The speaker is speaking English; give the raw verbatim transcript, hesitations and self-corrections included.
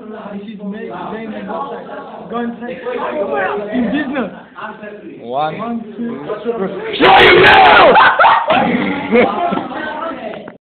This is mainly outside. Go inside. In business. One. One, two. Show you now!